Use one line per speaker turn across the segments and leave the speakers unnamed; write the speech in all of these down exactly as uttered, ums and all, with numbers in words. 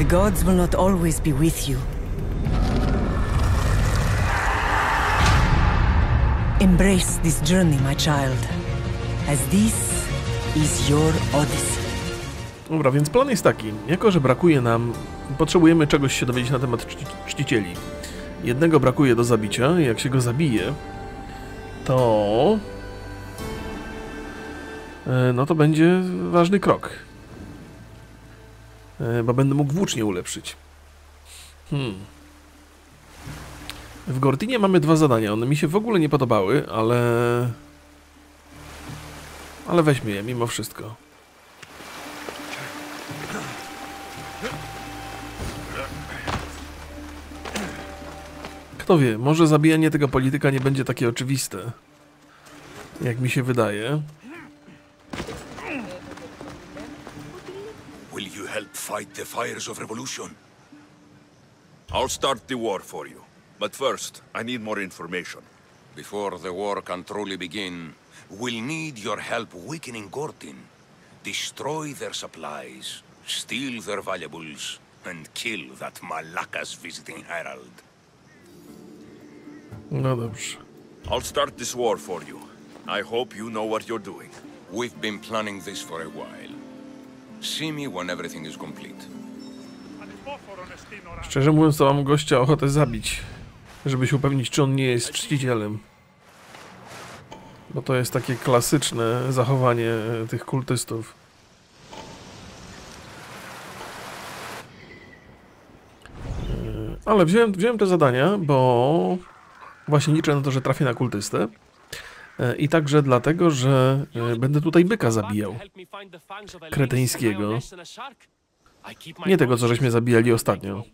The gods will not always be with you. Embrace this journey, my child, as this is your odyssey.
Dobra, więc plan jest taki. Jako że brakuje nam... Potrzebujemy czegoś się dowiedzieć na temat czci czcicieli. Jednego brakuje do zabicia. Jak się go zabije, to... No to będzie ważny krok. Bo będę mógł włócznie ulepszyć. Hmm. W Gortynie mamy dwa zadania. One mi się w ogóle nie podobały, ale... Ale weźmy je mimo wszystko. Kto wie, może zabijanie tego polityka nie będzie takie oczywiste, jak mi się wydaje.
Will you help fight the fires of revolution? I'll start the war for you. But first, I need more information. Before the war can truly begin, we'll need your help weakening Gortyn. Destroy their supplies, steal their valuables, and kill that Malakas visiting herald.
No dobrze.
I'll start this war for you. I hope you know what you're doing. We've been planning this for a while. See me when everything is complete.
Szczerze mówiąc, to mam gościa ochotę zabić, żeby się upewnić, czy on nie jest czcicielem. Bo to jest takie klasyczne zachowanie tych kultystów. Ale wziąłem, wziąłem te zadania, bo właśnie liczę na to, że trafię na kultystę. I także dlatego, że będę tutaj byka zabijał. Kretyńskiego. Nie tego, co żeśmy zabijali ostatnio.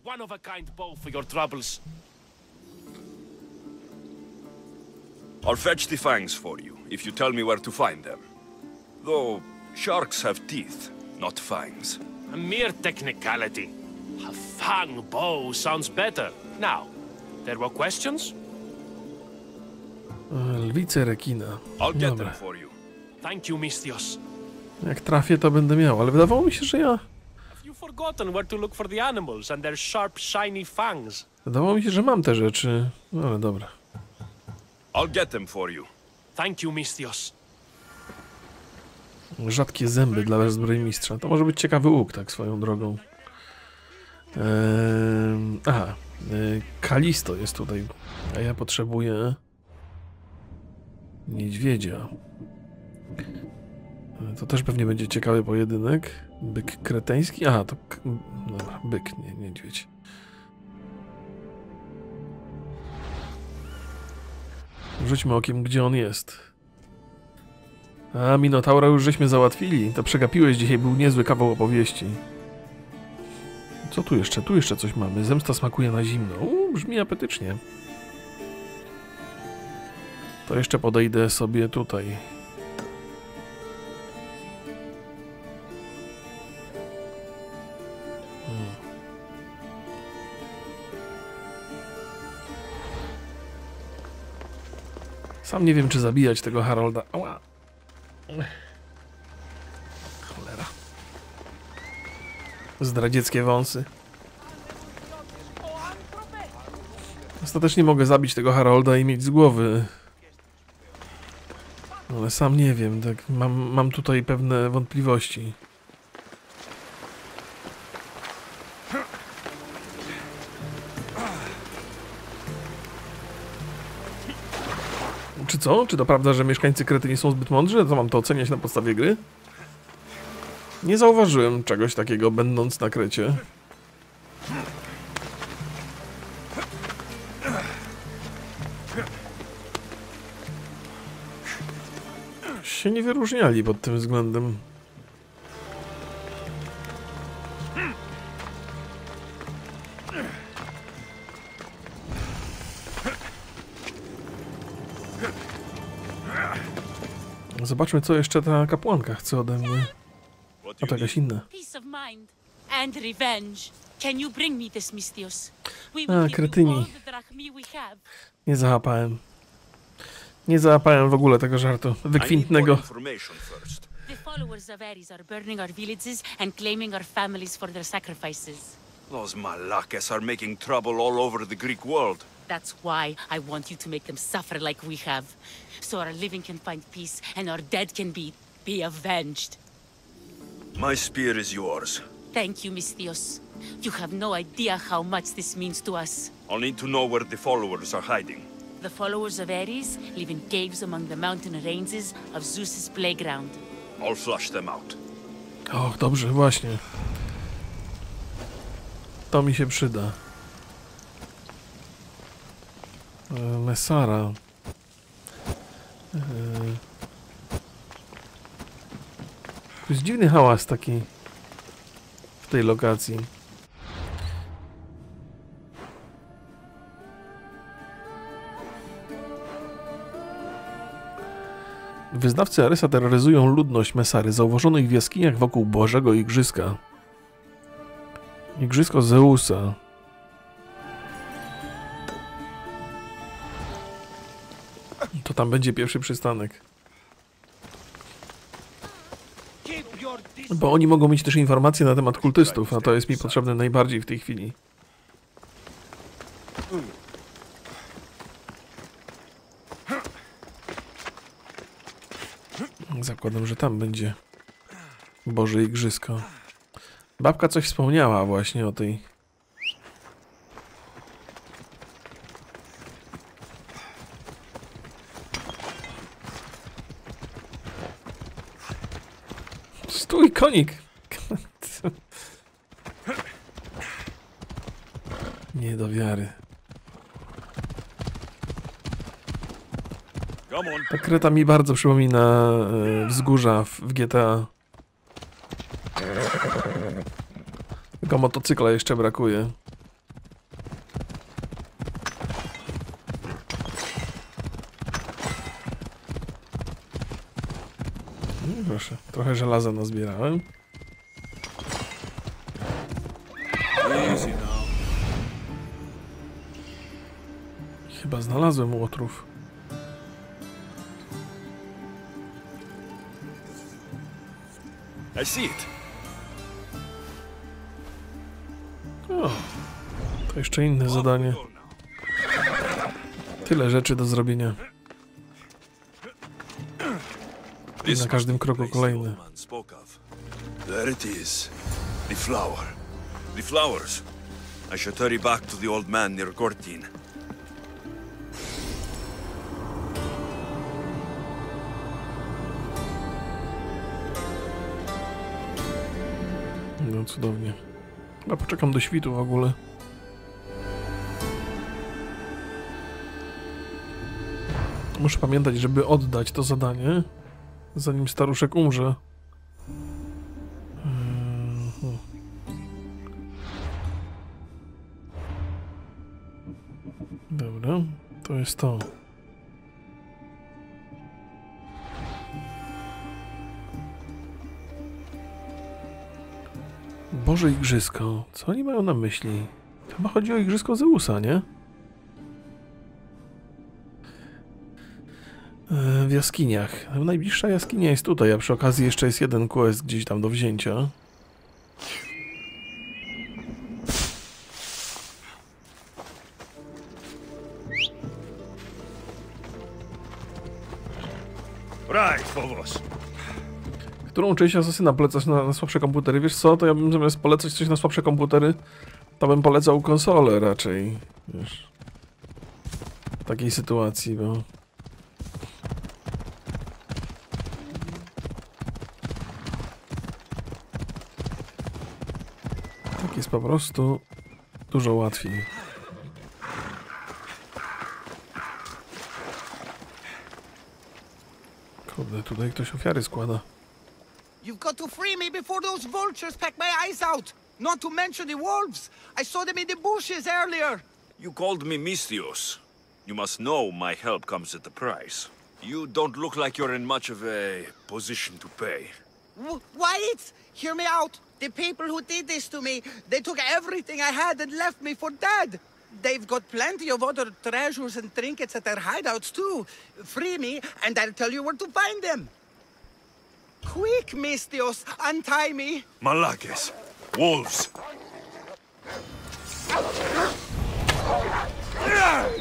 I'll fetch the fangs for you, if you tell me where to find them. Though, sharks have teeth, not fangs.
A mere technicality. A fang bow sounds better. Now, there were questions?
Lwice rekina.
I'll get them for you.
Thank you, Misthios.
Jak trafię, to będę miał, ale wydawało mi się, że ja...
Have you forgotten where to look for the animals and their sharp, shiny fangs?
Wydawało mi się, że mam te rzeczy, no ale dobra.
I'll get them for you.
Thank you, Misthios.
Rzadkie zęby dla zbrojmistrza. To może być ciekawy łuk, tak swoją drogą. Eee, aha. Eee, Kalisto jest tutaj. A ja potrzebuję... niedźwiedzia. Eee, to też pewnie będzie ciekawy pojedynek. Byk kreteński. Aha, to... Dobra, byk, nie, niedźwiedź. Rzućmy okiem, gdzie on jest. A, Minotaura już żeśmy załatwili. To przegapiłeś, dzisiaj był niezły kawał opowieści. Co tu jeszcze? Tu jeszcze coś mamy. Zemsta smakuje na zimno. Uuu, brzmi apetycznie. To jeszcze podejdę sobie tutaj. Hmm. Sam nie wiem, czy zabijać tego Harolda. Ała. Cholera. Zdradzieckie wąsy. Ostatecznie mogę zabić tego Harolda i mieć z głowy. Ale sam nie wiem, tak mam, mam tutaj pewne wątpliwości. Czy co? Czy to prawda, że mieszkańcy Krety nie są zbyt mądrzy? To mam to oceniać na podstawie gry? Nie zauważyłem czegoś takiego, będąc na Krecie. Się nie wyróżniali pod tym względem. Zobaczmy, co jeszcze ta kapłanka chce ode mnie. A to jakaś inna. A, kretyni. Nie załapałem. Nie załapałem w ogóle tego żartu wykwintnego.
The followers of Ares are burning our villages and claiming our families for their sacrifices.
Those Malakas are making trouble all over the Greek world.
That's why I want you to make them suffer like we have. So our living can find peace and our dead can be... be avenged.
My spear is yours.
Thank you, Misthios. You have no idea how much this means to us.
I'll need to know where the followers are hiding.
The followers of Ares live in caves among the mountain ranges of Zeus's playground.
I'll flush them out.
Och, dobrze, właśnie. To mi się przyda. E, Messara. E, to jest dziwny hałas taki w tej lokacji. Wyznawcy Aresa terroryzują ludność Messary, zauważonych w jaskiniach wokół Bożego Igrzyska. Igrzysko Zeusa. To tam będzie pierwszy przystanek. Bo oni mogą mieć też informacje na temat kultystów, a to jest mi potrzebne najbardziej w tej chwili. Zakładam, że tam będzie Boże Igrzysko. Babka coś wspomniała właśnie o tej... Stój, konik! Nie do wiary. Ta kreta mi bardzo przypomina e, wzgórza w, w G T A. Tylko motocykla jeszcze brakuje. No, proszę, trochę żelaza nazbierałem. Chyba znalazłem łotrów.
I see it.
O, to jeszcze inne zadanie. Tyle rzeczy do zrobienia. I na każdym kroku kolejny.
There it is. The flower. The flowers. I should hurry back to the old man near Gortyn.
No cudownie. Chyba poczekam do świtu w ogóle. Muszę pamiętać, żeby oddać to zadanie, zanim staruszek umrze. Mhm. Dobra, to jest to. Boże Igrzysko. Co oni mają na myśli? Chyba chodzi o Igrzysko Zeusa, nie? E, w jaskiniach. Najbliższa jaskinia jest tutaj, a przy okazji jeszcze jest jeden quest gdzieś tam do wzięcia.
Right, Phobos.
Którą część asesyna polecasz na, na słabsze komputery? Wiesz co, to ja bym zamiast polecać coś na słabsze komputery, to bym polecał konsolę raczej, wiesz, w takiej sytuacji, bo... Tak jest po prostu dużo łatwiej. Kurde, tutaj ktoś ofiary składa.
You've got to free me before those vultures peck my eyes out! Not to mention the wolves! I saw them in the bushes earlier!
You called me Misthios. You must know my help comes at a price. You don't look like you're in much of a position to pay.
W Wyatt! Hear me out! The people who did this to me, they took everything I had and left me for dead! They've got plenty of other treasures and trinkets at their hideouts too. Free me, and I'll tell you where to find them! Quick, Misthios! Untie me!
Malakas! Wolves!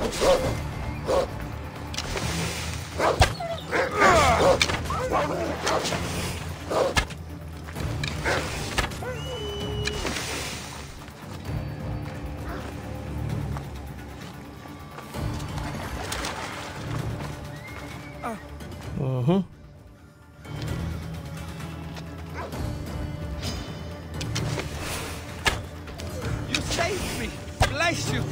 Mhm.
You saved me. Bless you.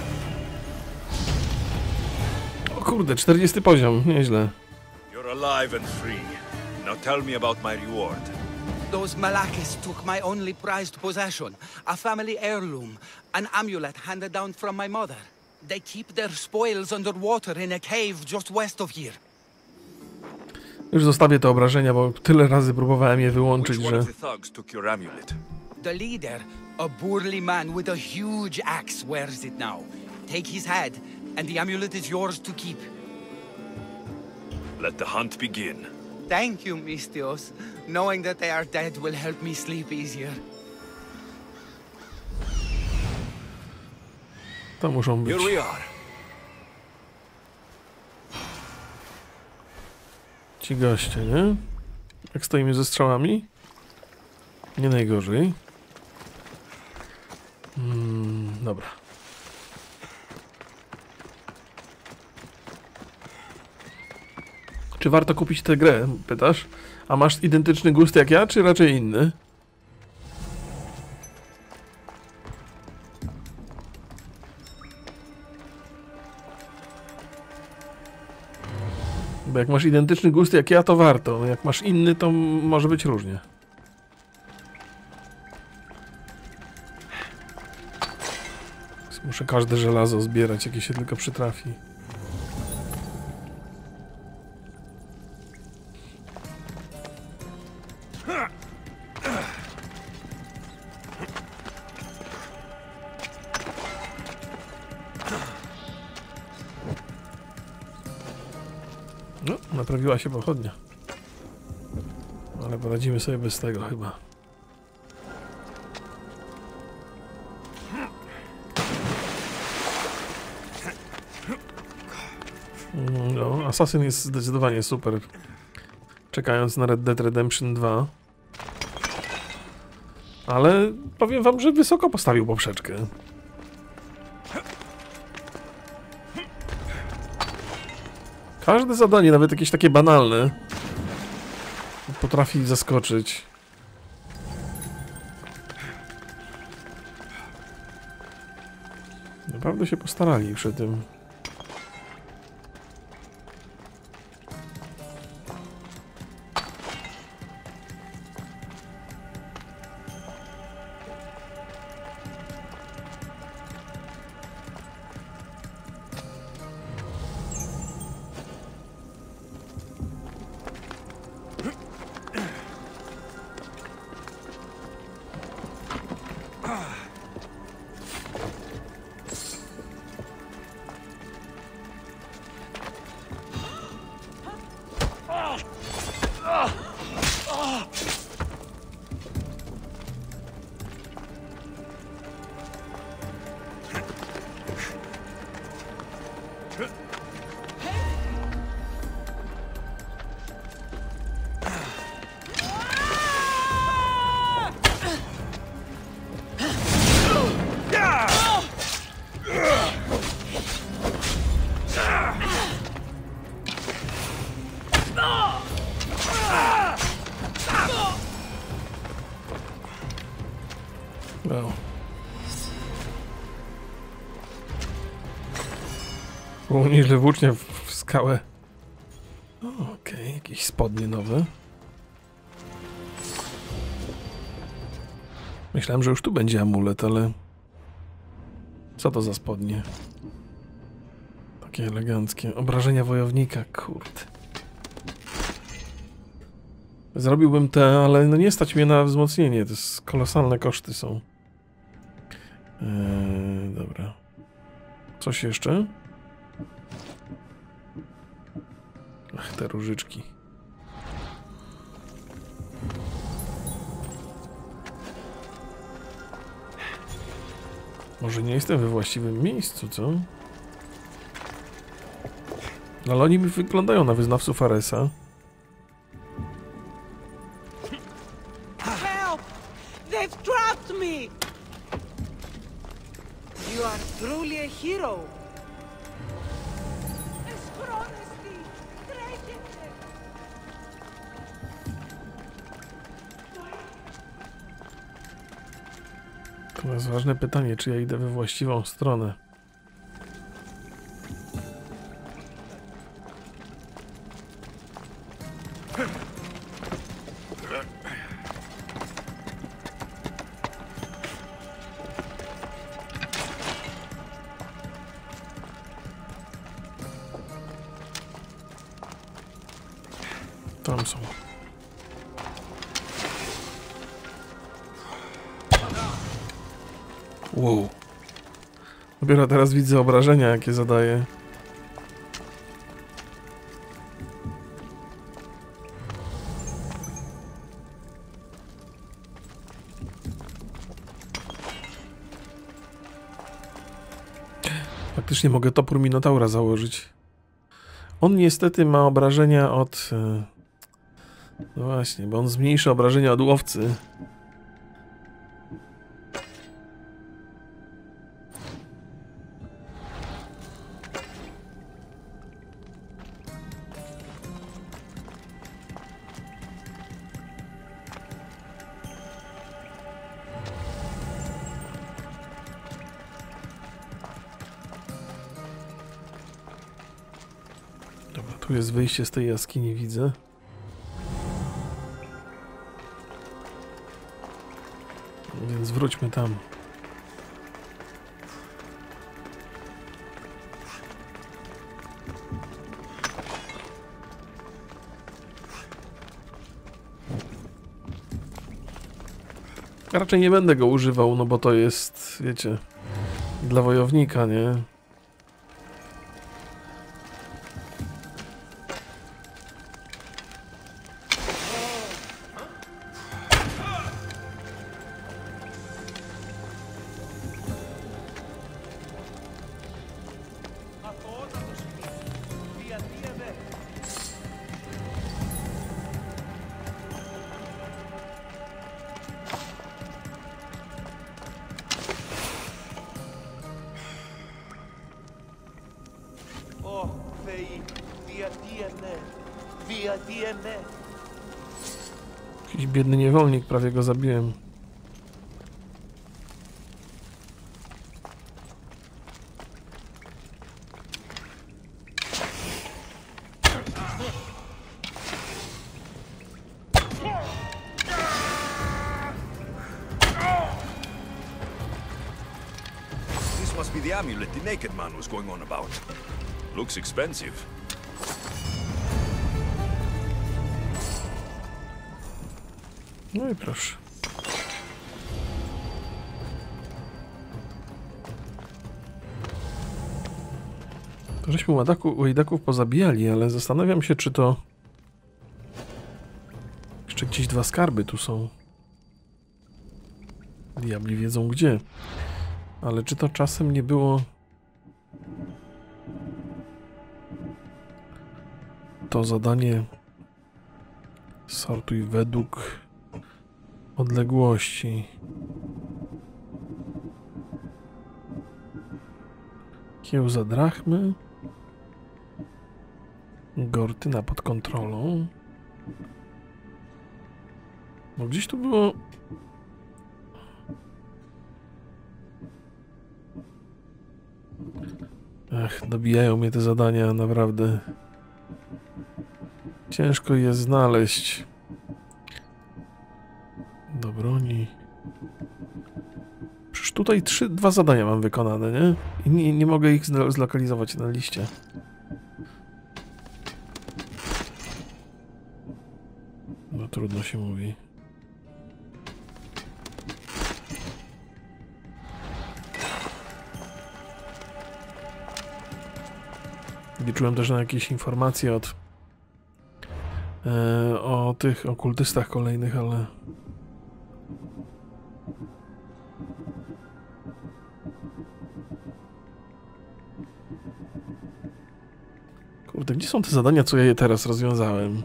O kurde, czterdziesty poziom, nieźle.
You're alive and free. Now tell me about my reward.
Those Malakis took my only prized possession, a family heirloom, an amulet handed down from my mother. They keep their spoils underwater in a cave just west of here.
Już zostawię te obrażenia, bo tyle razy próbowałem je wyłączyć,
Which one
że...
of the thugs took your amulet?
The leader, a burly man with a huge axe, wears it now. Take his head, and the amulet is yours to keep.
Let the hunt begin.
Thank you, Mistios. Knowing that they are dead will help me sleep easier.
To muszą być.
Here we are.
Ci goście, nie? Jak stoimy ze strzałami? Nie najgorzej. Mm, dobra. Czy warto kupić tę grę? Pytasz? A masz identyczny gust jak ja, czy raczej inny? Bo jak masz identyczny gust jak ja, to warto. Jak masz inny, to może być różnie. Muszę każde żelazo zbierać, jakie się tylko przytrafi. No, naprawiła się pochodnia. Ale poradzimy sobie bez tego chyba. No, Assassin jest zdecydowanie super. Czekając na Red Dead Redemption dwa. Ale powiem wam, że wysoko postawił poprzeczkę. Każde zadanie, nawet jakieś takie banalne, potrafi zaskoczyć. Naprawdę się postarali przy tym. Wow. Było nieźle włócznie w, w skałę. Okej, okay, jakieś spodnie nowe. Myślałem, że już tu będzie amulet, ale... Co to za spodnie? Takie eleganckie. Obrażenia wojownika, kurde. Zrobiłbym te, ale no nie stać mnie na wzmocnienie. To jest kolosalne koszty są. Eee, dobra. Coś jeszcze? Ach, te różyczki. Może nie jestem we właściwym miejscu, co? Ale oni mi wyglądają na wyznawców Aresa.
Help! They've trapped me! You are truly a hero.
Teraz ważne pytanie, czy ja idę we właściwą stronę. Tam są. Wow. Dopiero teraz widzę obrażenia, jakie zadaje. Faktycznie mogę topór Minotaura założyć. On niestety ma obrażenia od... No właśnie, bo on zmniejsza obrażenia od łowcy. Dobra, tu jest wyjście z tej jaskini, widzę. Więc wróćmy tam. Raczej nie będę go używał, no bo to jest, wiecie, dla wojownika, nie? Jakiś biedny niewolnik, prawie go zabiłem.
This must be the amulet the naked man was going on about. Looks expensive.
No i proszę. To żeśmy łajdaku, łajdaków pozabijali, ale zastanawiam się, czy to... Jeszcze gdzieś dwa skarby tu są. Diabli wiedzą gdzie. Ale czy to czasem nie było... To zadanie... Sortuj według... odległości. Kiełza drachmy. Gortyna pod kontrolą. No gdzieś tu było... Ach, dobijają mnie te zadania, naprawdę. Ciężko je znaleźć. Do broni. Przecież tutaj trzy, dwa zadania mam wykonane, nie? I nie, nie mogę ich zlokalizować na liście. No trudno się mówi. Liczyłem też na jakieś informacje od e, o tych okultystach kolejnych, ale Kurde, gdzie są te zadania, co ja je teraz rozwiązałem?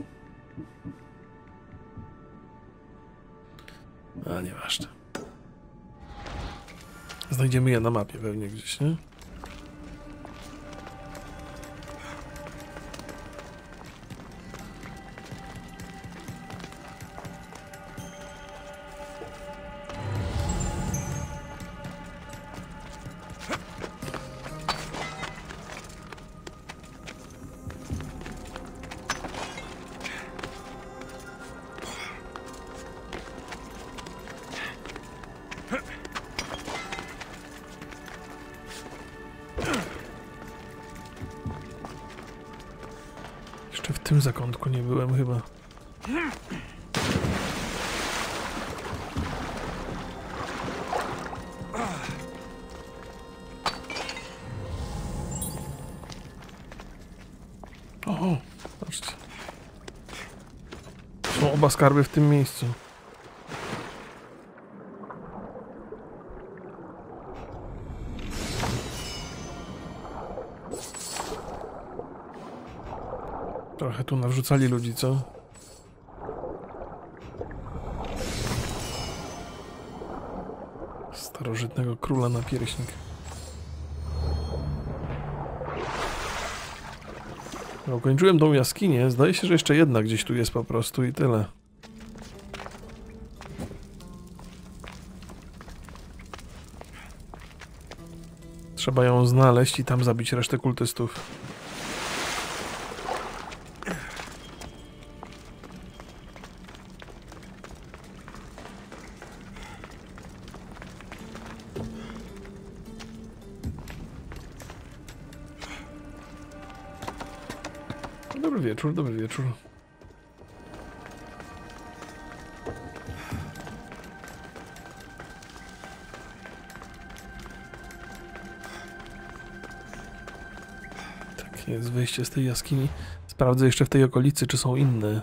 A, nieważne. Znajdziemy je na mapie pewnie gdzieś, nie? Jeszcze w tym zakątku nie byłem chyba. O, patrzcie. Są oba skarby w tym miejscu. Trochę tu nawrzucali ludzi, co? Starożytnego króla na pierśnik. Ukończyłem tą jaskinię. Zdaje się, że jeszcze jedna gdzieś tu jest po prostu i tyle. Trzeba ją znaleźć i tam zabić resztę kultystów. Dobry wieczór, dobry wieczór. Tak jest, wyjście z tej jaskini. Sprawdzę jeszcze w tej okolicy, czy są inne.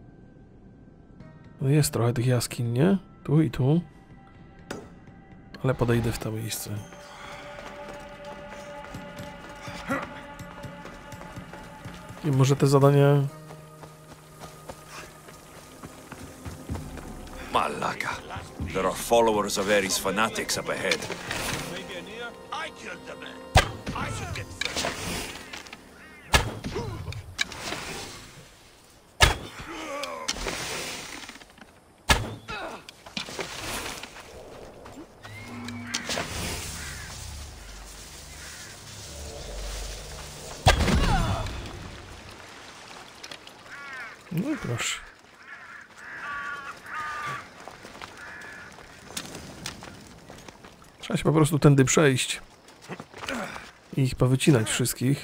No jest trochę tych jaskiń, nie? Tu i tu. Ale podejdę w to miejsce. I może te zadania...
Malaka. There are followers of Ares fanatics up ahead.
I killed the man. I should get
No i proszę. Trzeba się po prostu tędy przejść. I ich powycinać wszystkich.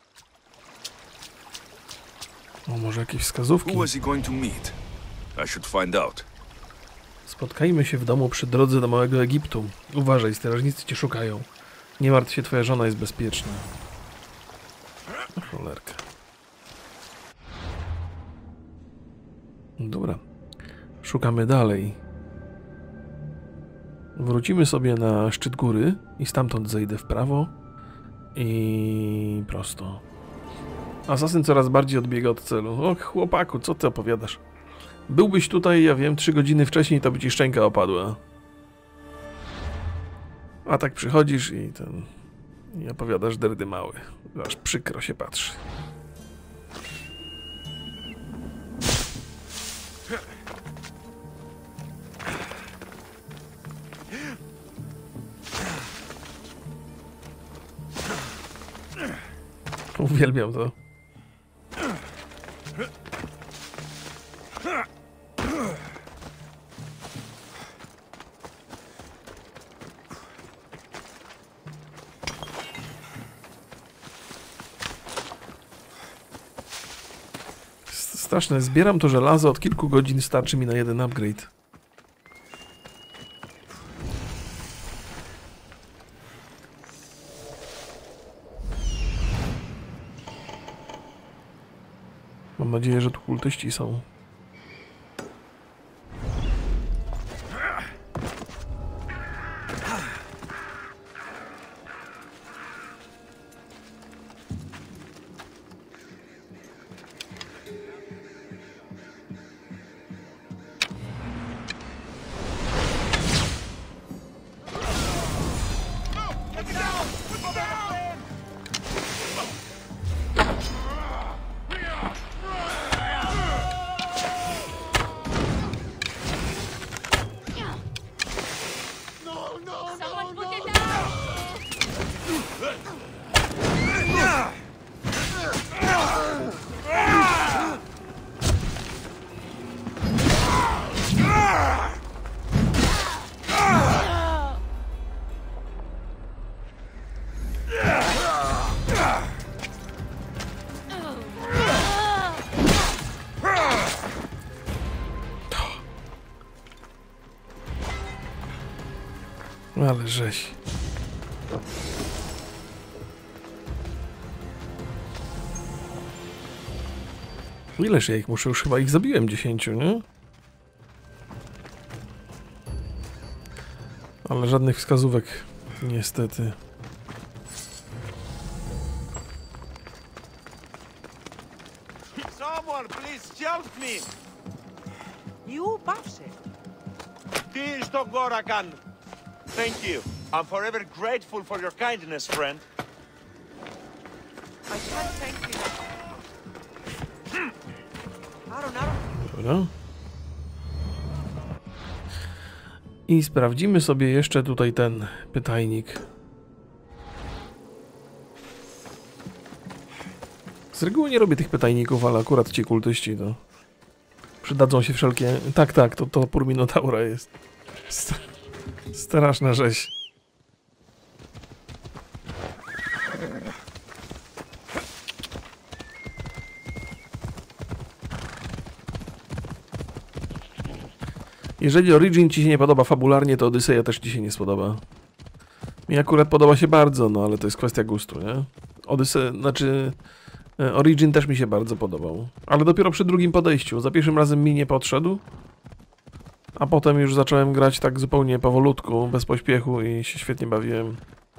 O, może jakieś wskazówki.
Who was he going to meet? I should find out.
Spotkajmy się w domu przy drodze do Małego Egiptu. Uważaj, strażnicy cię szukają. Nie martw się, twoja żona jest bezpieczna. O, cholerka. Dobra. Szukamy dalej. Wrócimy sobie na szczyt góry i stamtąd zejdę w prawo i prosto. Asasyn coraz bardziej odbiega od celu. Och, chłopaku, co ty opowiadasz? Byłbyś tutaj, ja wiem, trzy godziny wcześniej, to by ci szczęka opadła. A tak przychodzisz i ten... i opowiadasz derdy mały. Aż przykro się patrzy. Uwielbiam to. Straszne. Zbieram to żelazo, od kilku godzin starczy mi na jeden upgrade. Mam nadzieję, że tu kultyści są.
Someone put it down!
Ale żeś. Ileż ja ich muszę? Już chyba ich zabiłem dziesięciu, nie? Ale żadnych wskazówek, niestety.
Someone please help me!
You Bawsze.
Ty to Gorakan! Thank you. I'm forever grateful for your kindness, friend.
I can't thank you. Aaron, Aaron.
Dobra. I sprawdzimy sobie jeszcze tutaj ten pytajnik. Z reguły nie robię tych pytajników, ale akurat ci kultyści to przydadzą się wszelkie... Tak, tak, to topór Minotaura jest. St straszna rzeź. Jeżeli Origin ci się nie podoba fabularnie, to Odyseja też ci się nie spodoba. Mi akurat podoba się bardzo, no ale to jest kwestia gustu, nie? Odyse... znaczy... Origin też mi się bardzo podobał. Ale dopiero przy drugim podejściu. Za pierwszym razem mi nie podszedł. A potem już zacząłem grać tak zupełnie powolutku, bez pośpiechu i się świetnie bawiłem.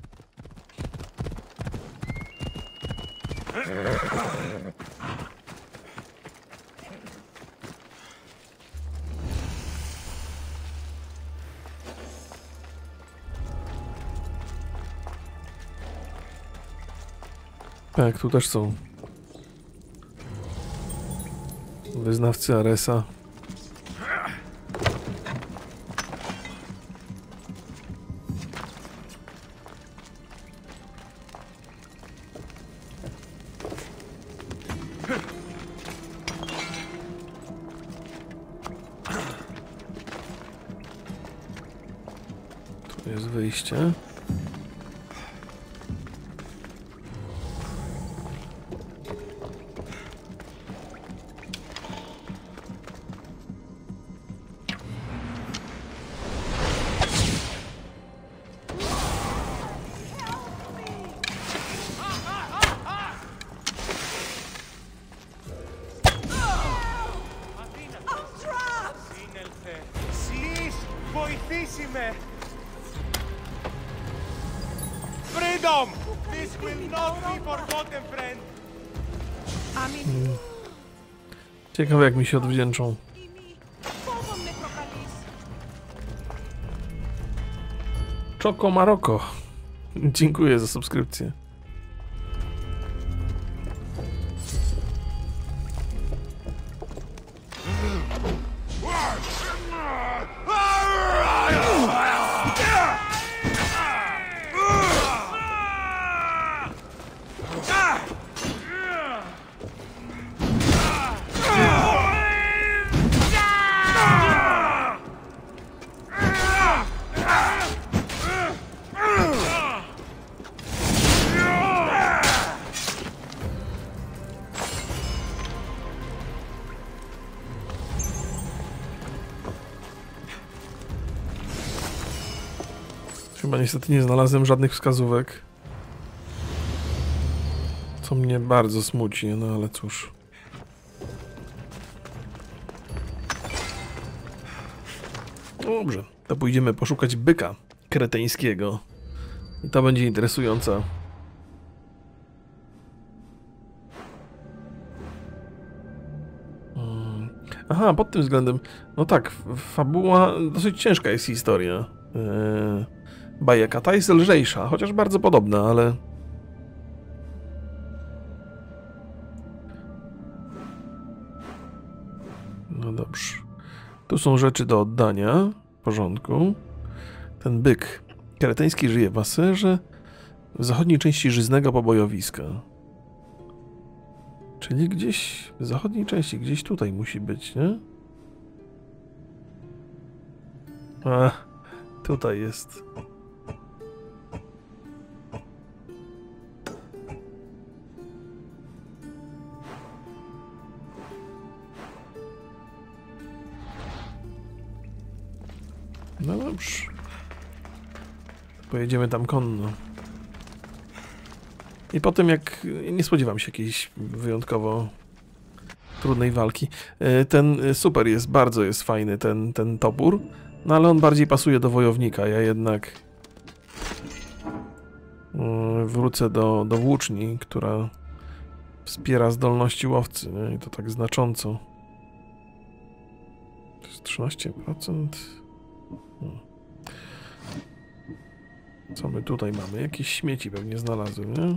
Tak, tu też są wyznawcy Aresa. Tu jest wyjście.
Freedom! This will not be forgotten, friend!
Hmm. Ciekawe, jak mi się odwdzięczą. Choco Maroko. Dziękuję za subskrypcję. Chyba niestety nie znalazłem żadnych wskazówek. Co mnie bardzo smuci, no ale cóż. Dobrze, to pójdziemy poszukać byka kreteńskiego. I to będzie interesujące. Hmm. Aha, pod tym względem, no tak, fabuła, dosyć ciężka jest historia. Eee, bajeka ta jest lżejsza, chociaż bardzo podobna, ale... No dobrze. Tu są rzeczy do oddania. W porządku. Ten byk Kreteński żyje w Aserze, w zachodniej części żyznego pobojowiska. Czyli gdzieś w zachodniej części, gdzieś tutaj musi być, nie? A, tutaj jest. No dobrze. Pojedziemy tam konno. I po tym, jak nie spodziewam się jakiejś wyjątkowo trudnej walki. Ten super jest, bardzo jest fajny, ten, ten topór. No ale on bardziej pasuje do wojownika. Ja jednak wrócę do, do włóczni, która wspiera zdolności łowcy. Nie? I to tak znacząco. To jest trzynaście procent. Co my tutaj mamy? Jakieś śmieci pewnie znalazłem, nie?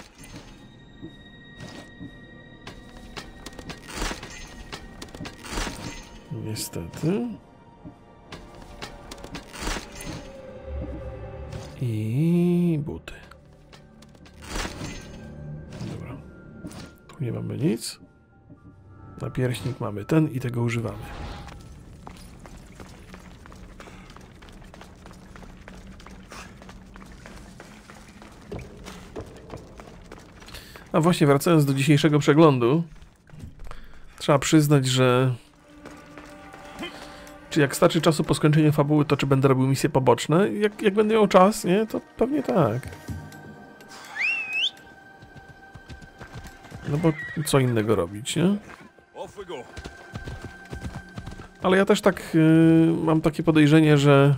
Niestety. I buty. Dobra. Tu nie mamy nic. Napierśnik mamy ten i tego używamy. A właśnie, wracając do dzisiejszego przeglądu, trzeba przyznać, że czy jak starczy czasu po skończeniu fabuły, to czy będę robił misje poboczne? Jak, jak będę miał czas, nie? To pewnie tak. No bo co innego robić, nie? Ale ja też tak yy, mam takie podejrzenie, że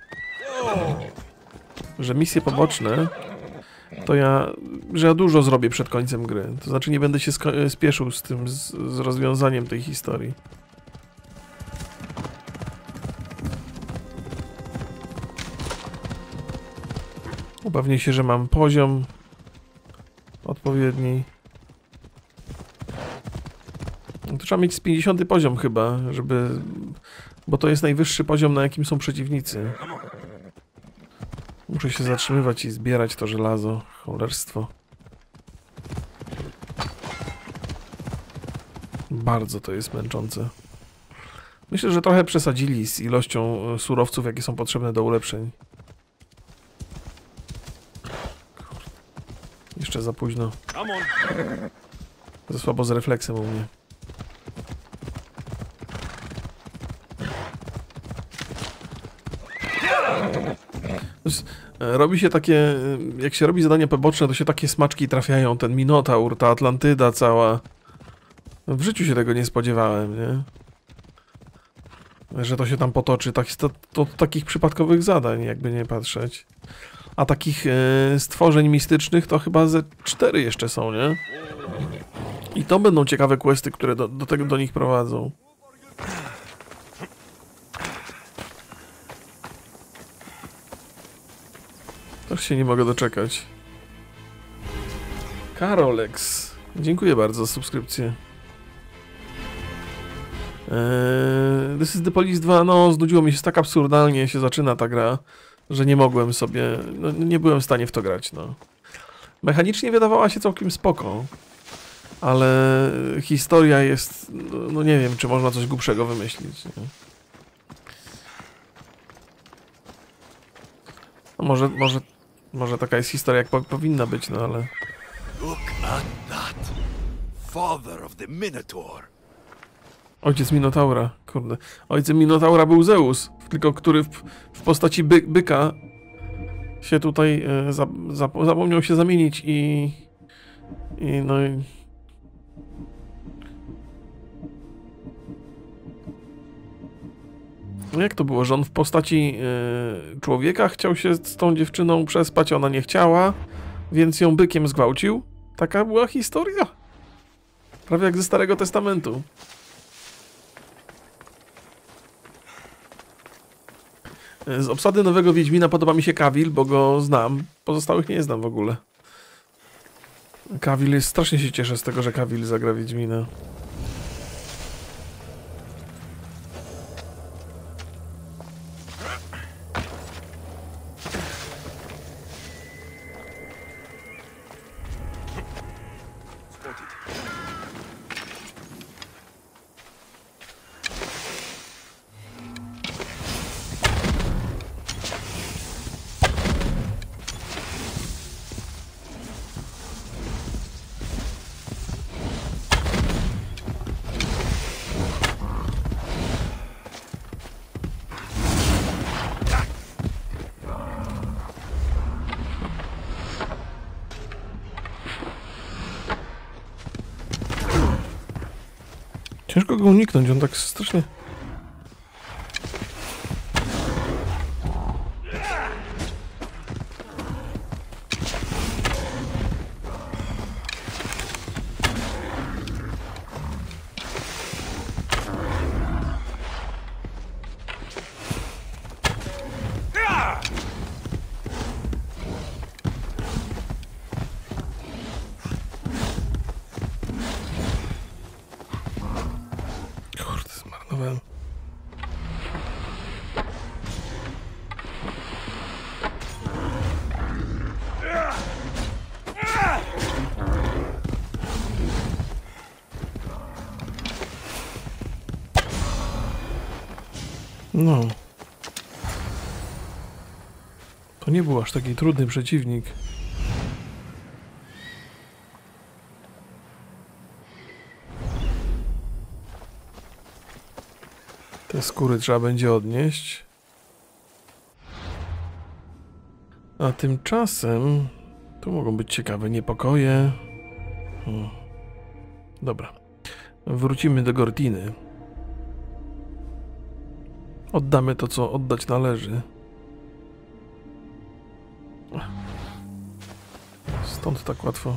że misje poboczne to ja, że ja dużo zrobię przed końcem gry. To znaczy nie będę się spieszył z tym, z, z rozwiązaniem tej historii. Upewnię się, że mam poziom odpowiedni. No to trzeba mieć z pięćdziesiąty poziom chyba, żeby... Bo to jest najwyższy poziom, na jakim są przeciwnicy. Muszę się zatrzymywać i zbierać to żelazo. Cholerstwo. Bardzo to jest męczące. Myślę, że trochę przesadzili z ilością surowców, jakie są potrzebne do ulepszeń. Jeszcze za późno. Za słabo z refleksem u mnie. Robi się takie, jak się robi zadania poboczne, to się takie smaczki trafiają. Ten Minotaur, ta Atlantyda cała. W życiu się tego nie spodziewałem, nie? Że to się tam potoczy. Tak, to, to takich przypadkowych zadań, jakby nie patrzeć. A takich e, stworzeń mistycznych to chyba ze cztery jeszcze są, nie? I to będą ciekawe questy, które do, do tego do nich prowadzą. Też się nie mogę doczekać. Karolex. Dziękuję bardzo za subskrypcję. Eee, This is the Police dwa. No, znudziło mi się, tak absurdalnie się zaczyna ta gra, że nie mogłem sobie... No, nie byłem w stanie w to grać, no. Mechanicznie wydawała się całkiem spoko. Ale historia jest... No nie wiem, czy można coś głupszego wymyślić, nie? No może, może, może taka jest historia, jak po, powinna być, no ale...
Look at that. Father of the Minotaur.
Ojciec Minotaura, kurde. Ojcem Minotaura był Zeus, tylko który w, w postaci by, byka się tutaj e, za, za, zapomniał się zamienić i... i no i... No jak to było, że on w postaci e, człowieka chciał się z tą dziewczyną przespać, ona nie chciała, więc ją bykiem zgwałcił? Taka była historia. Prawie jak ze Starego Testamentu. Z obsady nowego Wiedźmina podoba mi się Cavill, bo go znam. Pozostałych nie znam w ogóle. Cavill jest... Strasznie się cieszę z tego, że Cavill zagra Wiedźmina. Ciężko go uniknąć, on tak strasznie... Kurde, zmarnowałem. No. To nie był aż taki trudny przeciwnik. Te skóry trzeba będzie odnieść. A tymczasem tu mogą być ciekawe niepokoje. Hmm. Dobra. Wrócimy do Gortiny. Oddamy to, co oddać należy. Stąd tak łatwo.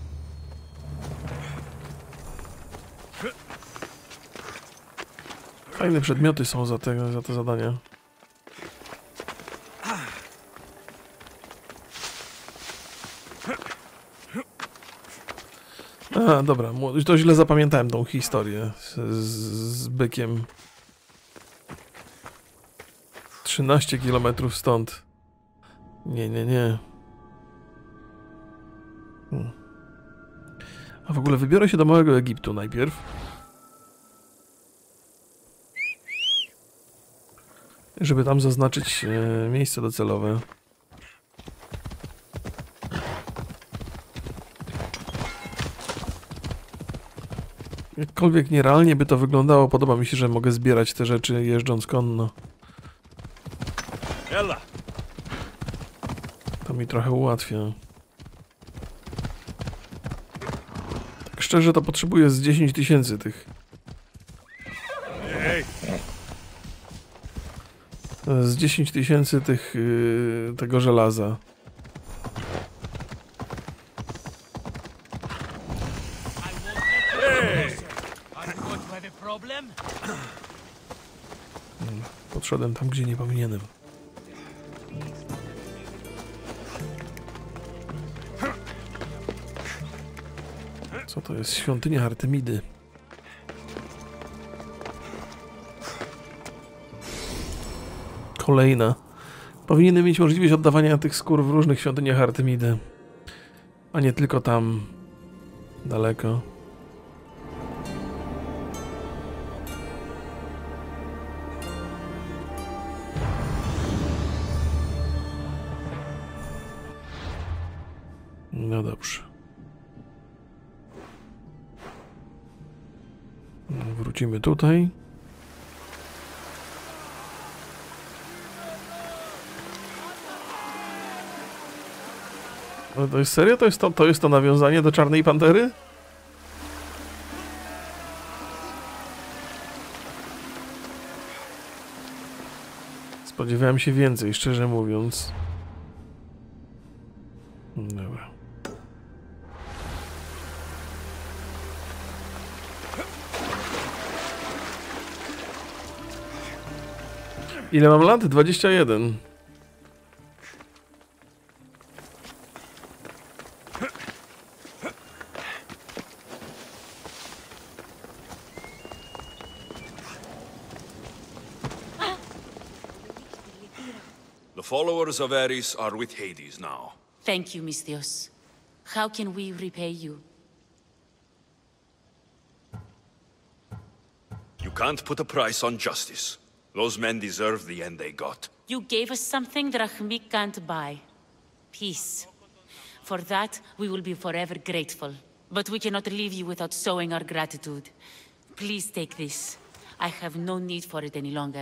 Fajne przedmioty są za te, za te zadania. A, dobra, to źle zapamiętałem tą historię z, z, z bykiem. trzynaście kilometrów stąd. Nie, nie, nie. Hmm. A w ogóle wybiorę się do Małego Egiptu najpierw. Żeby tam zaznaczyć e, miejsce docelowe. Jakkolwiek nierealnie by to wyglądało, podoba mi się, że mogę zbierać te rzeczy jeżdżąc konno. To mi trochę ułatwia. Tak szczerze to potrzebuję z dziesięć tysięcy tych. Z dziesięć tysięcy tych yy, tego żelaza. Podszedłem tam, gdzie nie powinienem. Co to jest? Świątynia Artemidy. Kolejna. Powinienem mieć możliwość oddawania tych skór w różnych świątyniach Artemidy. A nie tylko tam daleko. No dobrze. Wrócimy tutaj. Ale to jest serio? To jest to, to jest to nawiązanie do Czarnej Pantery? Spodziewałem się więcej, szczerze mówiąc. Dobra. Ile mam lat? dwadzieścia jeden.
The followers of Ares are with Hades now.
Thank you, Misthios. How can we repay you?
You can't put a price on justice. Those men deserve the end they got.
You gave us something Drachmik can't buy. Peace. For that, we will be forever grateful. But we cannot leave you without showing our gratitude. Please take this. I have no need for it any longer.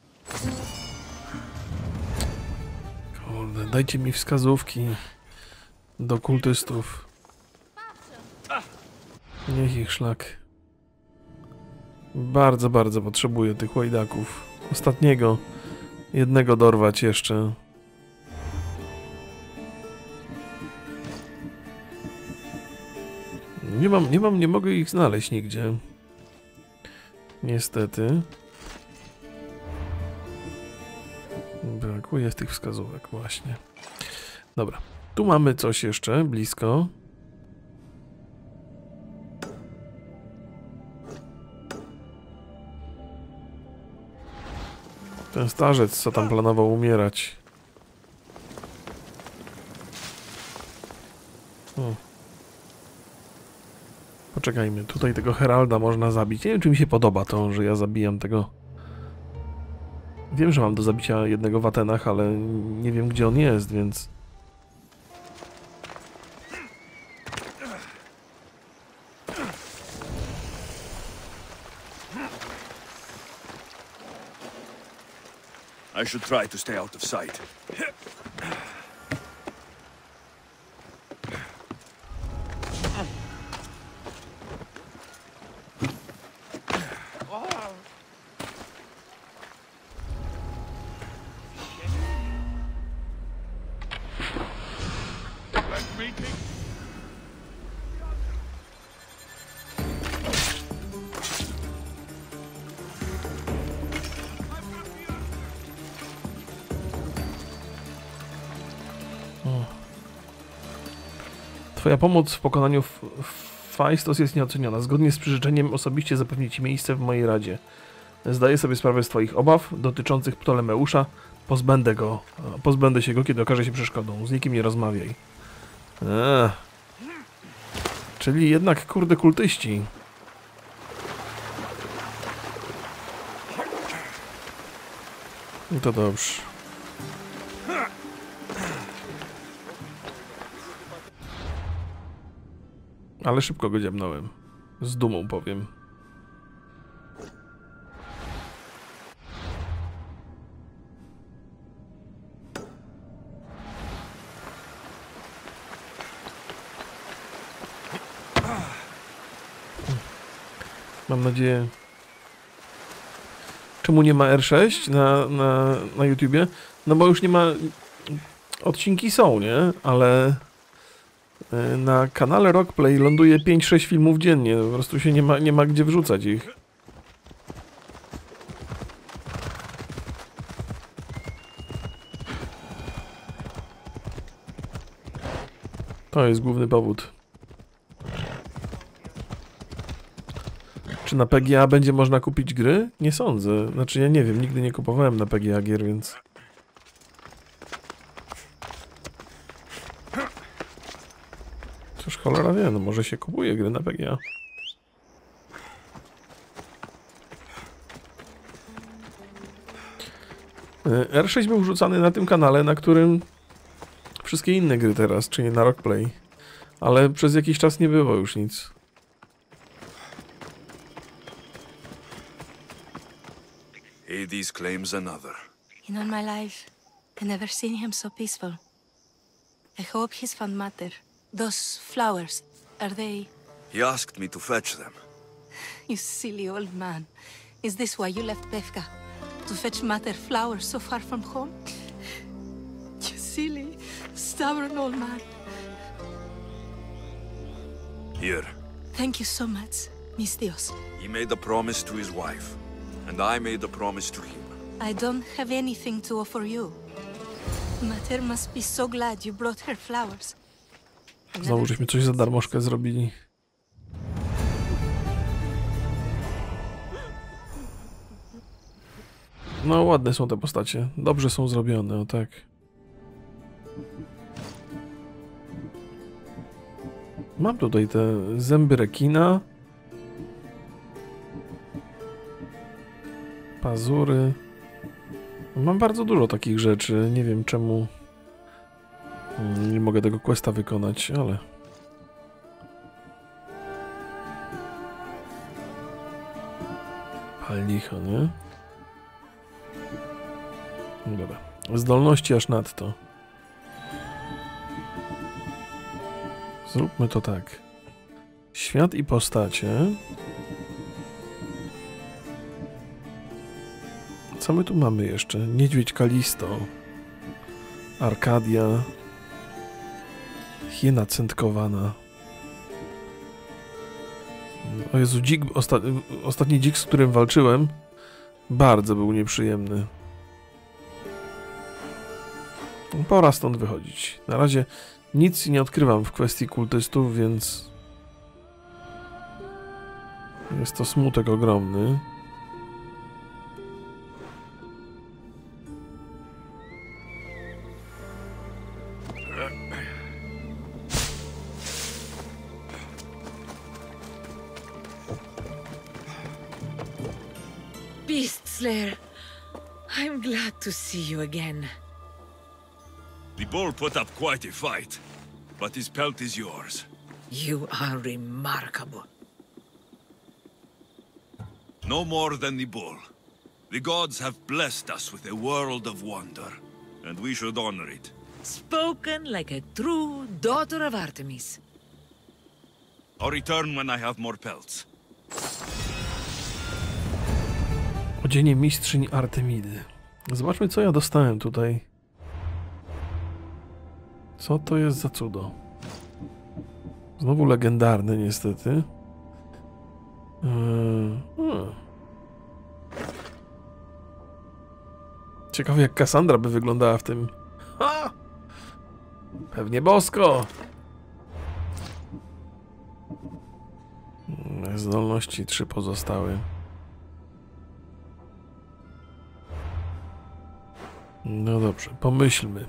Kurde, dajcie mi wskazówki do kultystów. Niech ich szlak. Bardzo, bardzo potrzebuję tych łajdaków. Ostatniego. Jednego dorwać jeszcze. Nie mam, nie mam, nie mogę ich znaleźć nigdzie. Niestety. Brakuje tych wskazówek właśnie. Dobra. Tu mamy coś jeszcze blisko. Ten starzec, co tam planował umierać. O. Poczekajmy, tutaj tego Heralda można zabić. Nie wiem, czy mi się podoba to, że ja zabijam tego. Wiem, że mam do zabicia jednego w Atenach, ale nie wiem, gdzie on jest, więc...
I should try to stay out of sight.
Twoja pomoc w pokonaniu Faistos jest nieoceniona. Zgodnie z przyrzeczeniem osobiście zapewnię Ci miejsce w mojej radzie. Zdaję sobie sprawę z Twoich obaw dotyczących Ptolemeusza. Pozbędę go. Pozbędę się go, kiedy okaże się przeszkodą. Z nikim nie rozmawiaj. Eee. Czyli jednak, kurde, kultyści. To dobrze. Ale szybko go dziabnąłem. Z dumą powiem. Mam nadzieję... Czemu nie ma R sześć na, na, na YouTubie? No bo już nie ma... Odcinki są, nie? Ale... Na kanale Rockplay ląduje pięć sześć filmów dziennie. Po prostu się nie ma, nie ma gdzie wrzucać ich. To jest główny powód. Czy na P G A będzie można kupić gry? Nie sądzę. Znaczy ja nie wiem, nigdy nie kupowałem na P G A gier, więc... Cóż, cholera wie, no może się kupuje gry na P G A. R sześć był wrzucany na tym kanale, na którym wszystkie inne gry teraz, czyli na Rockplay. Ale przez jakiś czas nie było już nic.
Hades claims another.
In all my life, I never seen him so peaceful. I hope he's found matter. Those flowers, are they...
He asked me to fetch them.
You silly old man. Is this why you left Pefka? To fetch matter flowers so far from home? You silly, stubborn old man.
Here.
Thank you so much, Misthios.
He made a promise to his wife, and I made a promise to him.
I don't have anything to offer you. Mater must be so glad you brought her flowers.
Znowu żeśmy coś za darmożkę zrobili. No ładne są te postacie. Dobrze są zrobione, o tak. Mam tutaj te zęby rekina. Pazury. Mam bardzo dużo takich rzeczy. Nie wiem czemu nie mogę tego questa wykonać, ale... Pal licho, nie? Dobra. Zdolności aż nadto. Zróbmy to tak. Świat i postacie. Co my tu mamy jeszcze? Niedźwiedź Kalisto. Arkadia. Hiena centkowana. O Jezu, dzik, osta ostatni dzik, z którym walczyłem, bardzo był nieprzyjemny. Pora stąd wychodzić. Na razie nic nie odkrywam w kwestii kultystów, więc jest to smutek ogromny.
Beast Slayer, I'm glad to see you again.
The bull put up quite a fight, but his pelt is yours.
You are remarkable.
No more than the bull. The gods have blessed us with a world of wonder, and we should honor it.
Spoken like a true daughter of Artemis.
I'll return when I have more pelts.
Odzienie mistrzyni Artemidy. Zobaczmy, co ja dostałem tutaj. Co to jest za cudo? Znowu legendarny, niestety. Eee, hmm. Ciekawe, jak Kassandra by wyglądała w tym. Ha! Pewnie bosko. Zdolności trzy pozostałe. No dobrze, pomyślmy.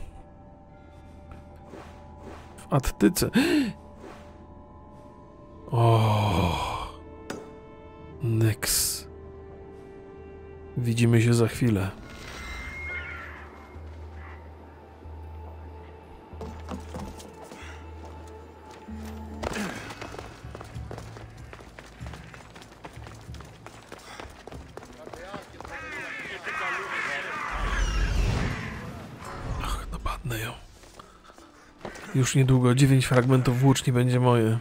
W Attyce. O, Nyx. Widzimy się za chwilę. Ach, dopadnę ją. Już niedługo dziewięć fragmentów włóczni będzie moje.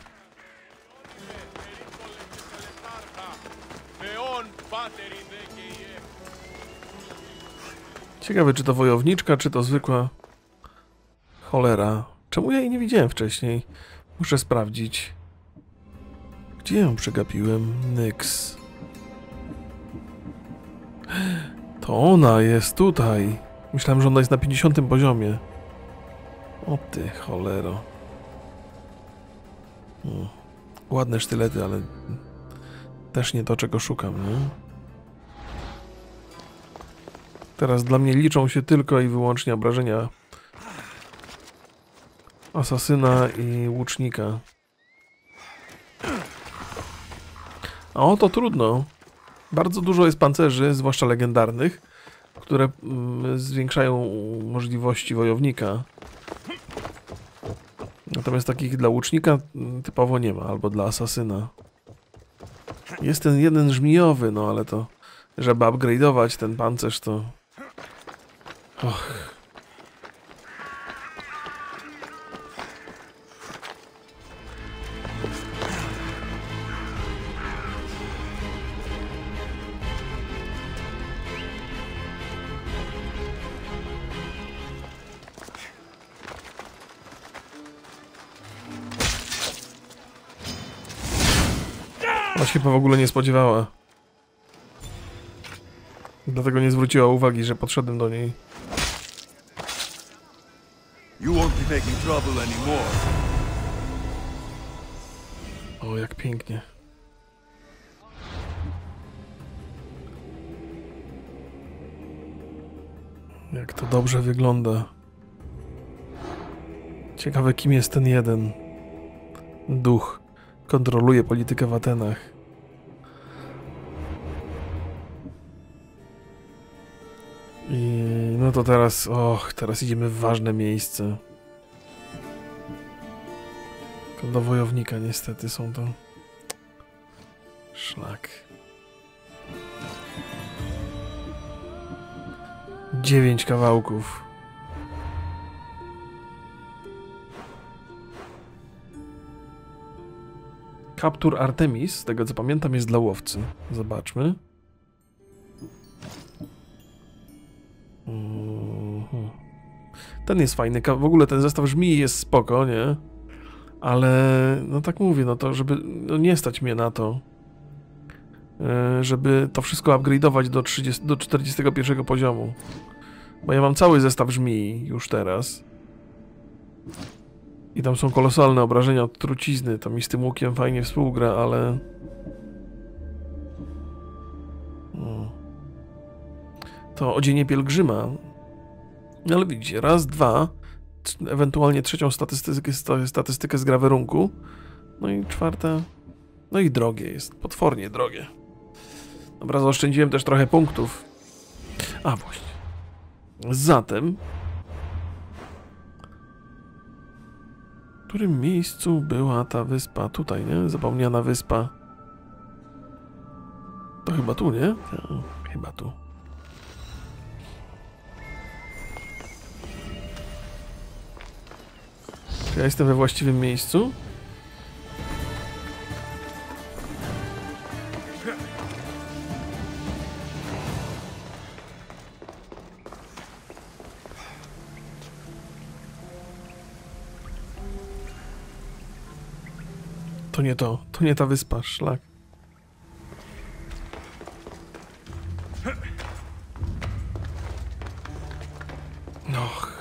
Ciekawe, czy to wojowniczka, czy to zwykła cholera. Czemu ja jej nie widziałem wcześniej? Muszę sprawdzić. Gdzie ją przegapiłem? Nyx. To ona jest tutaj. Myślałem, że ona jest na pięćdziesiątym poziomie. O ty cholero. Hmm. Ładne sztylety, ale też nie to, czego szukam, nie? Teraz dla mnie liczą się tylko i wyłącznie obrażenia asasyna i łucznika. A oto trudno. Bardzo dużo jest pancerzy, zwłaszcza legendarnych, które mm, zwiększają możliwości wojownika. Natomiast takich dla łucznika typowo nie ma, albo dla asasyna. Jest ten jeden żmijowy, no ale to, żeby upgrade'ować ten pancerz, to... Och. Ona się chyba w ogóle nie spodziewała. Dlatego nie zwróciła uwagi, że podszedłem do niej.
You won't be making trouble anymore.
O, jak pięknie. Jak to dobrze wygląda. Ciekawe, kim jest ten jeden duch. Kontroluje politykę w Atenach. I no to teraz, och, teraz idziemy w ważne miejsce. To do wojownika niestety są to. Szlak. Dziewięć kawałków. Kaptur Artemis, z tego co pamiętam, jest dla łowcy. Zobaczmy. Mhm. Ten jest fajny, w ogóle ten zestaw żmii jest spoko, nie? Ale, no tak mówię, no to żeby, no nie stać mnie na to, żeby to wszystko upgrade'ować do, trzydziestego, do czterdziestego pierwszego poziomu. Bo ja mam cały zestaw żmii już teraz. I tam są kolosalne obrażenia od trucizny, to mi z tym łukiem fajnie współgra, ale... No. To odzienie pielgrzyma. No ale widzicie, raz, dwa, ewentualnie trzecią statystykę, statystykę z grawerunku, no i czwarta, no i drogie jest, potwornie drogie. Dobra, zaoszczędziłem też trochę punktów. A właśnie. Zatem... W którym miejscu była ta wyspa? Tutaj, nie? Zapomniana wyspa. To chyba tu, nie? Ja, chyba tu. Czy ja jestem we właściwym miejscu? To nie to, to nie ta wyspa, szlak. Och.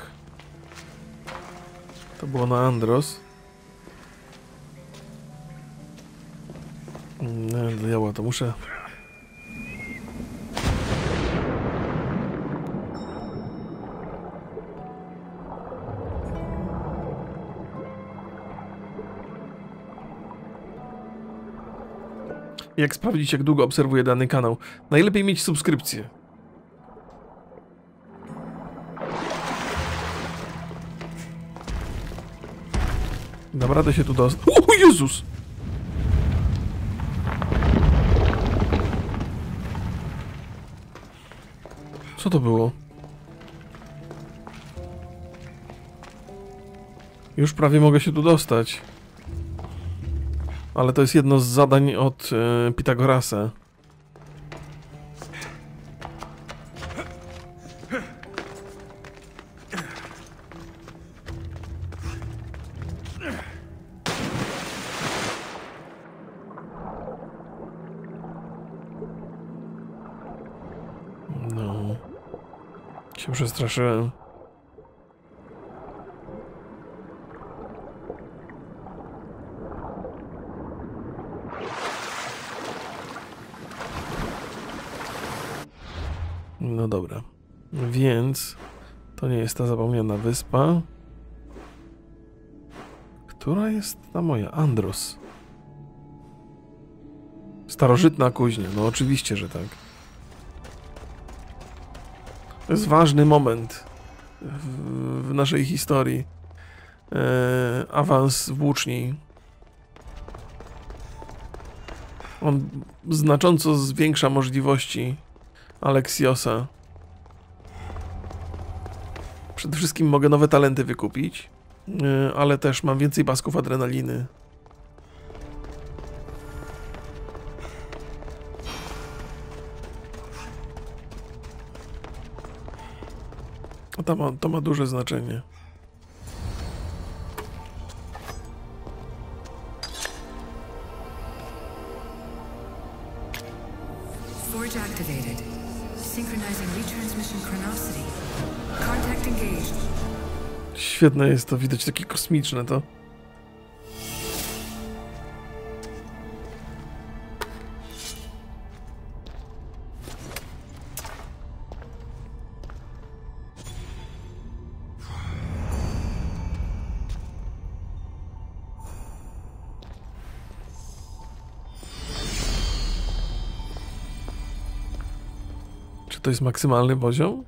To było na Andros. Nie, diabła, to muszę... Jak sprawdzić, jak długo obserwuję dany kanał? Najlepiej mieć subskrypcję. Dam radę się tu dostać. O Jezus! Co to było? Już prawie mogę się tu dostać. Ale to jest jedno z zadań od e, Pitagorasa. No. Się przestraszyłem. No dobra, więc to nie jest ta zapomniana wyspa. Która jest ta moja? Andros. Starożytna kuźnia, no oczywiście, że tak. To jest ważny moment w, w naszej historii. E, awans włóczni. On znacząco zwiększa możliwości Aleksiosa. Przede wszystkim mogę nowe talenty wykupić, ale też mam więcej pasków adrenaliny. A to ma, to ma duże znaczenie.
Forge activated. Synchronizing retransmission chronicity. Contact engaged.
Świetne jest to, widać takie kosmiczne to. Czy to jest maksymalny poziom?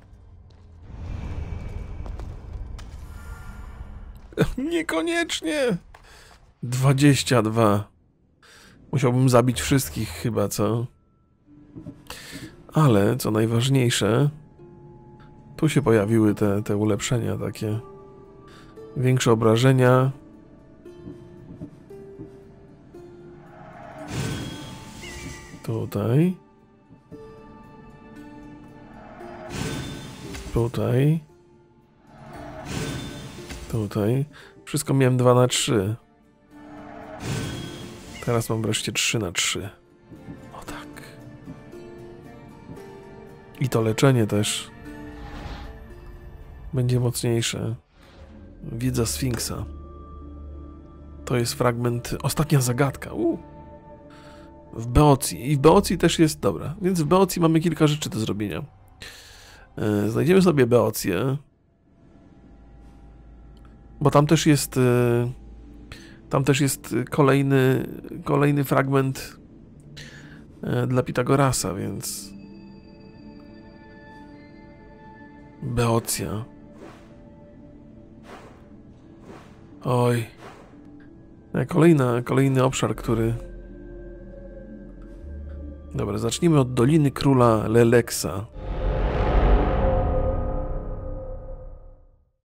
Niekoniecznie. dwadzieścia dwa. Musiałbym zabić wszystkich chyba, co? Ale, co najważniejsze, tu się pojawiły te, te ulepszenia takie. Większe obrażenia. Tutaj. Tutaj. Tutaj. Wszystko miałem dwa na trzy. Teraz mam wreszcie trzy na trzy. O tak. I to leczenie też będzie mocniejsze. Wiedza Sfinksa. To jest fragment... Ostatnia zagadka. U. W Beocji. I w Beocji też jest... Dobra. Więc w Beocji mamy kilka rzeczy do zrobienia. Yy, znajdziemy sobie Beocję. Bo tam też jest... Yy, tam też jest kolejny... Kolejny fragment yy, dla Pitagorasa, więc... Beocja. Oj. Kolejna, kolejny obszar, który... Dobra, zacznijmy od Doliny Króla Leleksa.